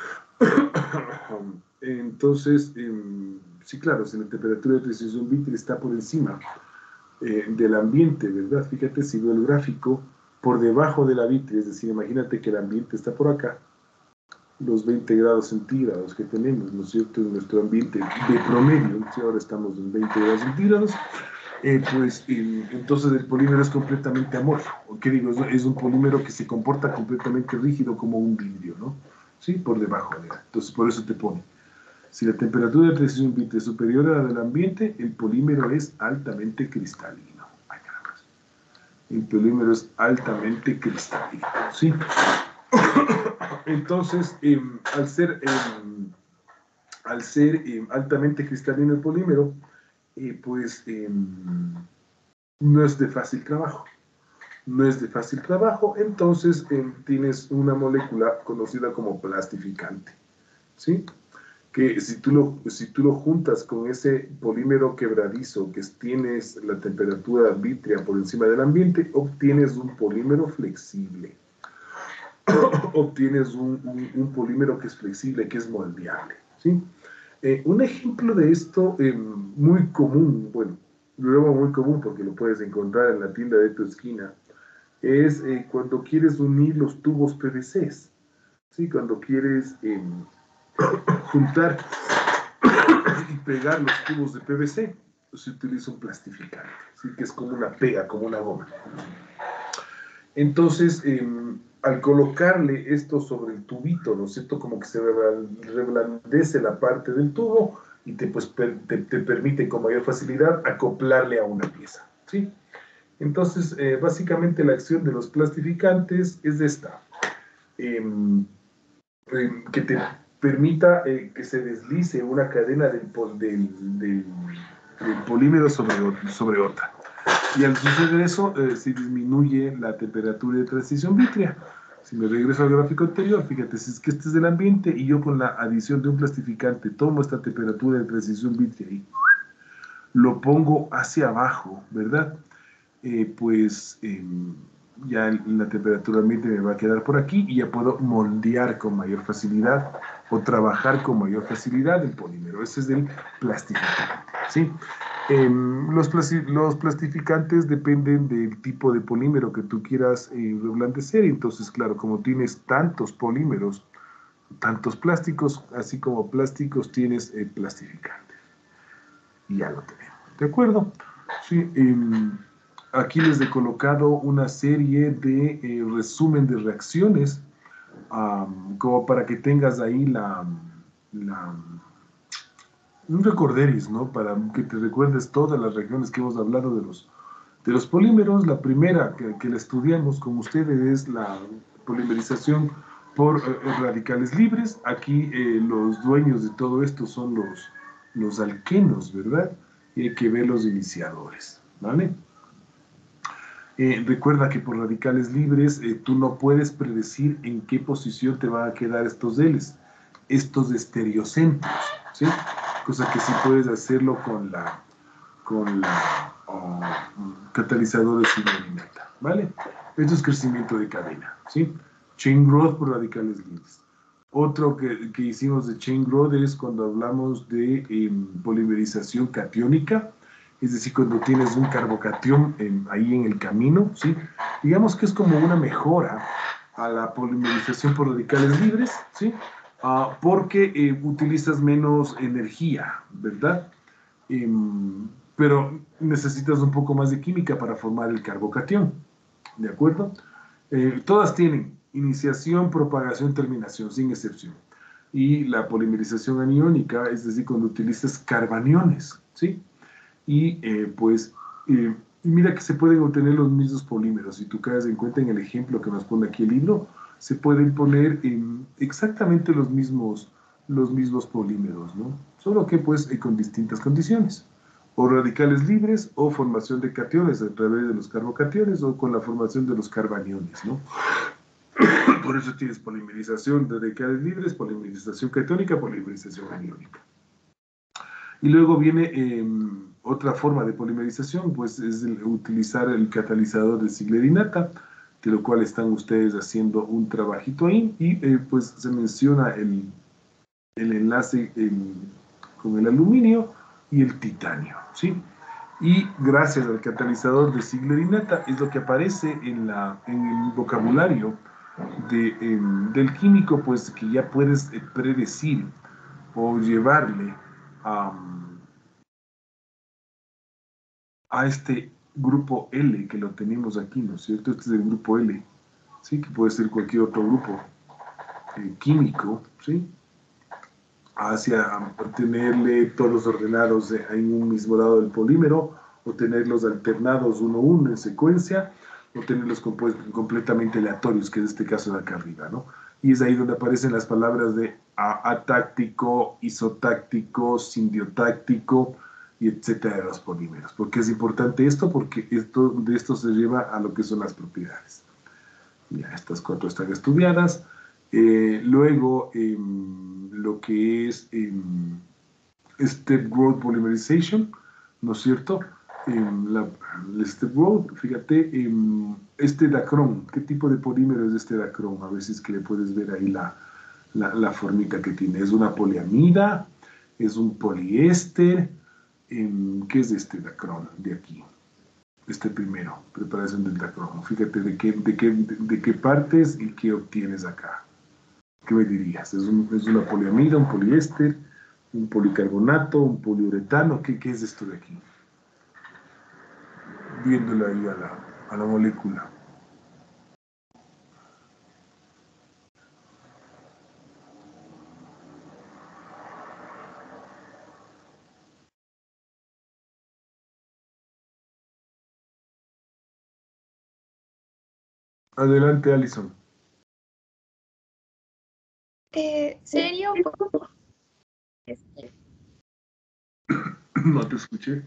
[SPEAKER 1] Entonces, sí, claro, si la temperatura de transición vítrea está por encima del ambiente, ¿verdad? Fíjate, si veo el gráfico, por debajo de la vítrea, es decir, imagínate que el ambiente está por acá, los 20 grados centígrados que tenemos, ¿no es cierto?, en nuestro ambiente de promedio, si ahora estamos en 20 grados centígrados, entonces el polímero es completamente amorfo. ¿Qué digo? Es un polímero que se comporta completamente rígido como un vidrio, ¿no? Sí, por debajo de él. Entonces, por eso te pone. Si la temperatura de transición vítrea es superior a la del ambiente, el polímero es altamente cristalino. Ay, caramba. El polímero es altamente cristalino, ¿sí? Entonces, al ser al ser altamente cristalino el polímero, pues no es de fácil trabajo. No es de fácil trabajo, entonces tienes una molécula conocida como plastificante, ¿sí? Que si tú lo juntas con ese polímero quebradizo que tienes la temperatura vítrea por encima del ambiente, obtienes un polímero flexible. Obtienes un polímero que es flexible, que es moldeable, ¿sí? Un ejemplo de esto muy común, bueno, luego muy común porque lo puedes encontrar en la tienda de tu esquina, es cuando quieres unir los tubos PVCs, ¿sí? Cuando quieres juntar y pegar los tubos de PVC, se utiliza un plastificante, ¿sí? Que es como una pega, como una goma. Entonces, al colocarle esto sobre el tubito, ¿no es cierto? Como que se reblandece la parte del tubo y te permite con mayor facilidad acoplarle a una pieza, ¿sí? Entonces, básicamente la acción de los plastificantes es esta, que te permita que se deslice una cadena del polímero sobre otra. Y al suceder eso, se disminuye la temperatura de transición vítrea. Si me regreso al gráfico anterior, fíjate, si es que este es del ambiente y yo con la adición de un plastificante tomo esta temperatura de transición vítrea y lo pongo hacia abajo, ¿verdad? Pues ya la temperatura ambiente me va a quedar por aquí y ya puedo moldear con mayor facilidad o trabajar con mayor facilidad el polímero. Ese es el plastificante, ¿sí? Los plastificantes dependen del tipo de polímero que tú quieras reblandecer. Entonces, claro, como tienes tantos polímeros, tantos plásticos, así como plásticos, tienes plastificantes. Y ya lo tenemos. ¿De acuerdo? Sí, aquí les he colocado una serie de resumen de reacciones como para que tengas ahí un recorderis, ¿no? Para que te recuerdes todas las reacciones que hemos hablado de los polímeros. La primera que la estudiamos con ustedes es la polimerización por radicales libres. Aquí los dueños de todo esto son los alquenos, ¿verdad? Y hay que ver los iniciadores, ¿vale? Recuerda que por radicales libres tú no puedes predecir en qué posición te van a quedar estos L's, estos estereocentros, ¿sí? Cosa que sí puedes hacerlo con la catalizador de sigmoidinata, ¿vale? Esto es crecimiento de cadena, ¿sí? Chain growth por radicales libres. Otro que hicimos de chain growth es cuando hablamos de polimerización catiónica, es decir, cuando tienes un carbocatión ahí en el camino, ¿sí? Digamos que es como una mejora a la polimerización por radicales libres, ¿sí? Porque utilizas menos energía, ¿verdad? Pero necesitas un poco más de química para formar el carbocatión, ¿de acuerdo? Todas tienen iniciación, propagación, terminación, sin excepción. Y la polimerización aniónica, es decir, cuando utilizas carbaniones, ¿sí? Y mira que se pueden obtener los mismos polímeros. Si tú caes en cuenta en el ejemplo que nos pone aquí el libro, se pueden poner exactamente los mismos polímeros, ¿no? Solo que pues con distintas condiciones. O radicales libres o formación de cationes a través de los carbocationes o con la formación de los carbaniones, ¿no? Por eso tienes polimerización de radicales libres, polimerización catónica, polimerización aniónica. Y luego viene otra forma de polimerización, pues es utilizar el catalizador de Ziegler-Natta, de lo cual están ustedes haciendo un trabajito ahí, y pues se menciona el enlace con el aluminio y el titanio, ¿sí? Y gracias al catalizador de Ziegler-Natta es lo que aparece en el vocabulario del químico, pues que ya puedes predecir o llevarle a este grupo L que lo tenemos aquí, ¿no es cierto? Este es el grupo L, ¿sí? Que puede ser cualquier otro grupo químico, ¿sí? Hacia tenerle todos ordenados en un mismo lado del polímero, o tenerlos alternados uno a uno en secuencia, o tenerlos completamente aleatorios, que es este caso de acá arriba, ¿no? Y es ahí donde aparecen las palabras de atáctico, isotáctico, sindiotáctico, y etcétera de los polímeros. ¿Por qué es importante esto? Porque de esto se lleva a lo que son las propiedades. Ya, estas 4 están estudiadas. Luego, lo que es Step Growth Polymerization, ¿no es cierto? El Step Growth, fíjate, este dacrón, ¿qué tipo de polímero es este dacrón? A ver si es que le puedes ver ahí la formita que tiene. ¿Es una poliamida? ¿Es un poliéster? ¿Qué es este dacrón de aquí? Este primero, preparación del dacrón. Fíjate de qué partes y qué obtienes acá. ¿Qué me dirías? ¿Es una poliamida, un poliéster, un policarbonato, un poliuretano? ¿Qué es esto de aquí? Viéndola ahí a la molécula. Adelante, Alison.
[SPEAKER 2] Sería un poco.
[SPEAKER 1] No te escuché.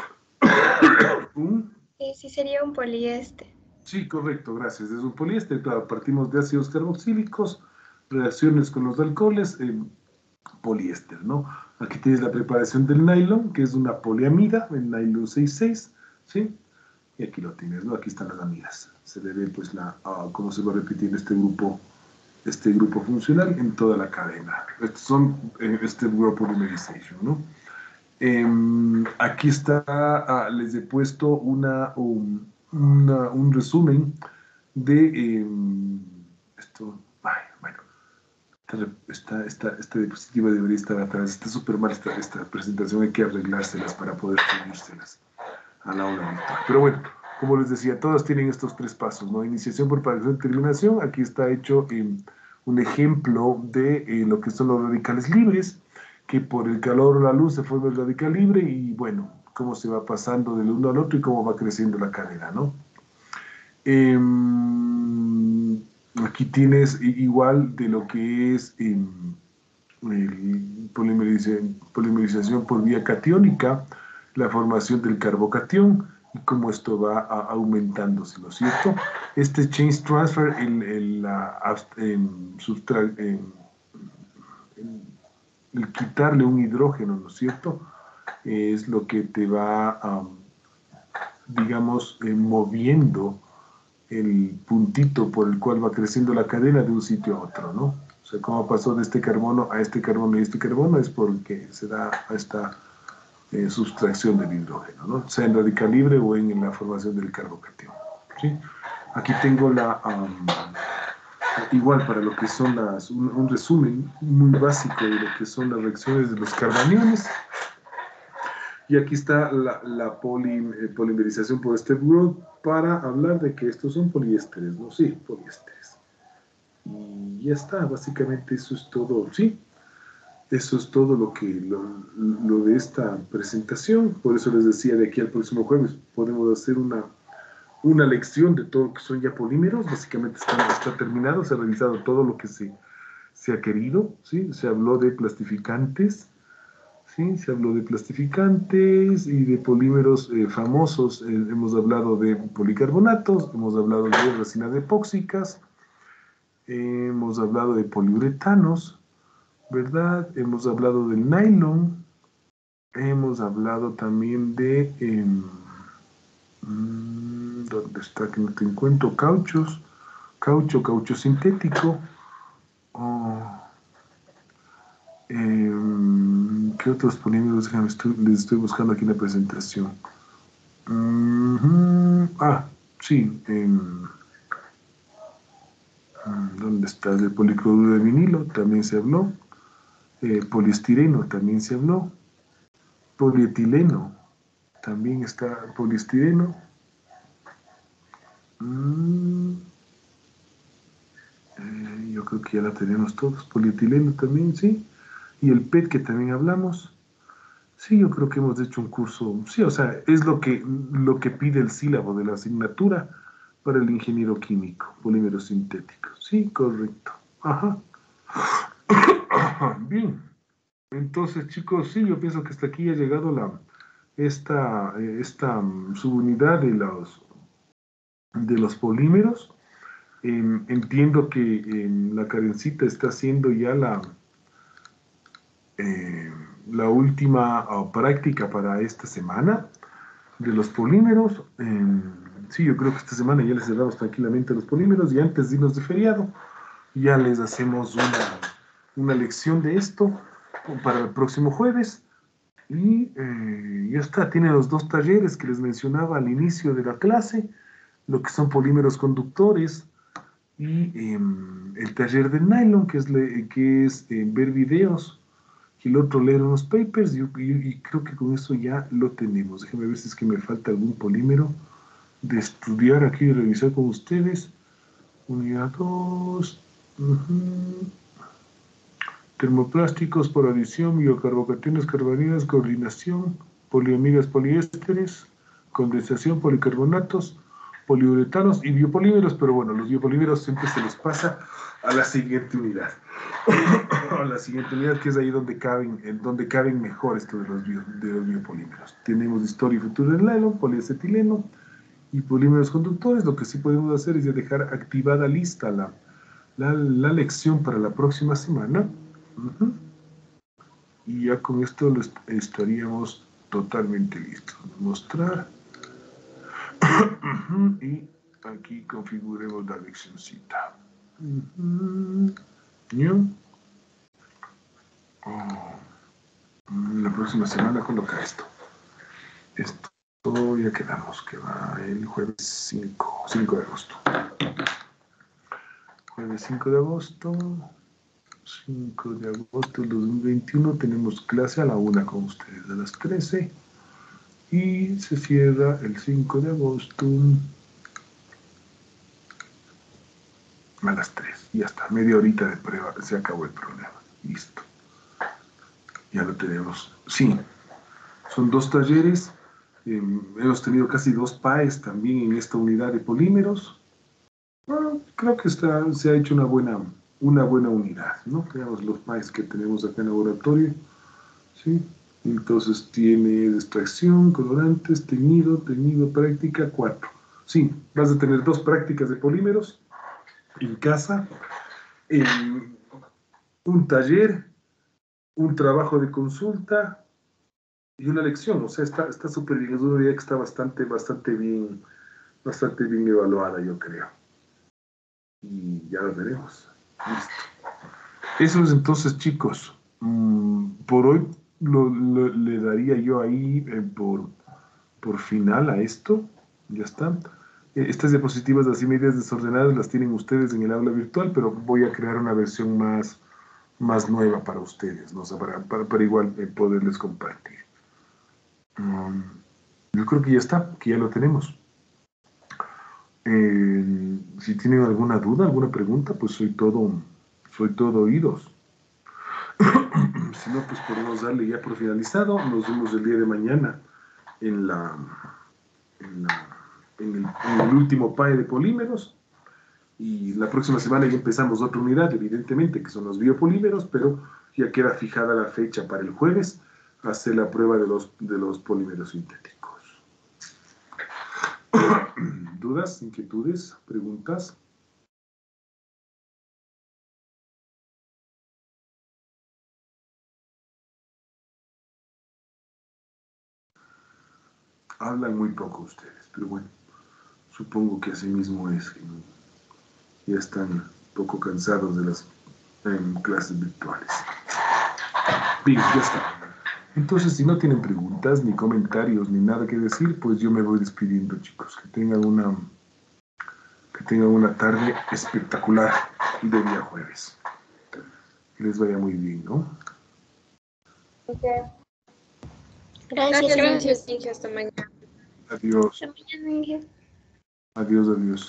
[SPEAKER 2] Sí, sería un poliéster.
[SPEAKER 1] Sí, correcto, gracias. Es un poliéster. Claro, partimos de ácidos carboxílicos, reacciones con los alcoholes, poliéster, ¿no? Aquí tienes la preparación del nylon, que es una poliamida, el nylon 66, ¿sí? Y aquí lo tienes, ¿no? Aquí están las amidas. Se le ve, pues, cómo se va repitiendo este grupo funcional en toda la cadena. Estos son este group polymerization, ¿no? Aquí está, les he puesto un resumen de esto. Ay, bueno, esta diapositiva debería estar atrás. Está súper mal esta presentación, hay que arreglárselas para poder subírselas a la hora virtual. Pero bueno, como les decía, todas tienen estos 3 pasos, ¿no? Iniciación, propagación, terminación. Aquí está hecho un ejemplo de lo que son los radicales libres, que por el calor o la luz se forma el radical libre y bueno, cómo se va pasando del uno al otro y cómo va creciendo la cadena, ¿no? Aquí tienes igual de lo que es polimerización por vía catiónica, la formación del carbocatión y cómo esto va aumentándose, ¿no es cierto? Este change transfer, el quitarle un hidrógeno, ¿no es cierto? Es lo que te va, digamos, moviendo el puntito por el cual va creciendo la cadena de un sitio a otro, ¿no? O sea, cómo pasó de este carbono a este carbono y este carbono es porque se da esta sustracción del hidrógeno, ¿no? Sea en radical libre o en la formación del carbocatión, ¿sí? Aquí tengo igual para lo que son un resumen muy básico de lo que son las reacciones de los carbaniones. Y aquí está la polimerización por step growth para hablar de que estos son poliésteres, ¿no? Sí, poliésteres. Y ya está, básicamente eso es todo, ¿sí? Eso es todo lo de esta presentación. Por eso les decía, de aquí al próximo jueves podemos hacer una lección de todo lo que son ya polímeros. Básicamente está terminado, se ha realizado todo lo que se ha querido, ¿sí? Se habló de plastificantes, ¿sí? Se habló de plastificantes y de polímeros famosos. Hemos hablado de policarbonatos, hemos hablado de resinas epóxicas, hemos hablado de poliuretanos, ¿verdad? Hemos hablado del nylon, hemos hablado también de, ¿dónde está? Que no te encuentro, caucho sintético. Oh, ¿qué otros polímeros? Les estoy buscando aquí en la presentación. Sí. ¿Dónde está? El policloruro de vinilo también se habló. Poliestireno también se habló. Polietileno también está. Poliestireno. Yo creo que ya la tenemos todos. Polietileno también, sí. Y el PET que también hablamos. Sí, yo creo que hemos hecho un curso. Sí, o sea, es lo que pide el sílabo de la asignatura para el ingeniero químico, polímeros sintéticos. Sí, correcto. Ajá. Bien, entonces chicos, sí, yo pienso que hasta aquí ha llegado esta subunidad de los polímeros. Entiendo que la Karencita está haciendo ya la última práctica para esta semana de los polímeros. Sí, yo creo que esta semana ya les cerramos tranquilamente los polímeros y antes de irnos de feriado ya les hacemos una lección de esto para el próximo jueves. Y ya está, tiene los dos talleres que les mencionaba al inicio de la clase, lo que son polímeros conductores y el taller del nylon, que es ver videos, y el otro leer unos papers, y creo que con eso ya lo tenemos. Déjenme ver si es que me falta algún polímero de estudiar aquí y revisar con ustedes. Unidad 2. Termoplásticos por adición, biocarbocationes, carbonidas, coordinación, poliamidas, poliésteres, condensación, policarbonatos, poliuretanos y biopolímeros, pero bueno, los biopolímeros siempre se los pasa a la siguiente unidad. A la siguiente unidad, que es ahí donde caben mejor esto de los biopolímeros. Tenemos historia y futuro del nylon, poliacetileno y polímeros conductores. Lo que sí podemos hacer es ya dejar activada lista la lección para la próxima semana. Y ya con esto estaríamos totalmente listos. Mostrar. Y aquí configuremos la leccioncita. La próxima semana coloca esto. Esto ya quedamos, que va el jueves 5 de agosto. Jueves 5 de agosto. 5 de agosto del 2021 tenemos clase a la 1 con ustedes, a las 13. Y se cierra el 5 de agosto a las 3. Y hasta media horita de prueba, se acabó el problema. Listo. Ya lo tenemos. Sí, son dos talleres. Hemos tenido casi 2 PAEs también en esta unidad de polímeros. Bueno, creo que se ha hecho una buena unidad, ¿no? Veamos los PAEs que tenemos acá en el laboratorio. ¿Sí? Entonces tiene extracción, colorantes, teñido, práctica 4. Sí, vas a tener 2 prácticas de polímeros en casa, un taller, un trabajo de consulta y una lección. O sea, está súper bien. Es una unidad que está bastante bien evaluada, yo creo. Y ya lo veremos. Listo. Eso es entonces, chicos. Por hoy le daría yo ahí por final a esto. Ya está. Estas diapositivas así medias desordenadas las tienen ustedes en el aula virtual, pero voy a crear una versión más nueva para ustedes, ¿no? O sea, para igual poderles compartir. Yo creo que ya está, que ya lo tenemos. Si tienen alguna duda, alguna pregunta, pues soy todo oídos. Si no, pues podemos darle ya por finalizado. Nos vemos el día de mañana en el último PAE de polímeros. Y la próxima semana ya empezamos otra unidad, evidentemente, que son los biopolímeros, pero ya queda fijada la fecha para el jueves, hacer la prueba de los polímeros sintéticos. ¿Dudas, inquietudes, preguntas? Hablan muy poco ustedes, pero bueno, supongo que así mismo es, que ya están un poco cansados de las clases virtuales. Bien, ya está. Entonces, si no tienen preguntas, ni comentarios, ni nada que decir, pues yo me voy despidiendo, chicos. Que tengan una tarde espectacular de día jueves. Que les vaya muy bien, ¿no?
[SPEAKER 2] Gracias, Inge. Hasta mañana.
[SPEAKER 1] Adiós.
[SPEAKER 2] Hasta mañana, Inge.
[SPEAKER 1] Adiós.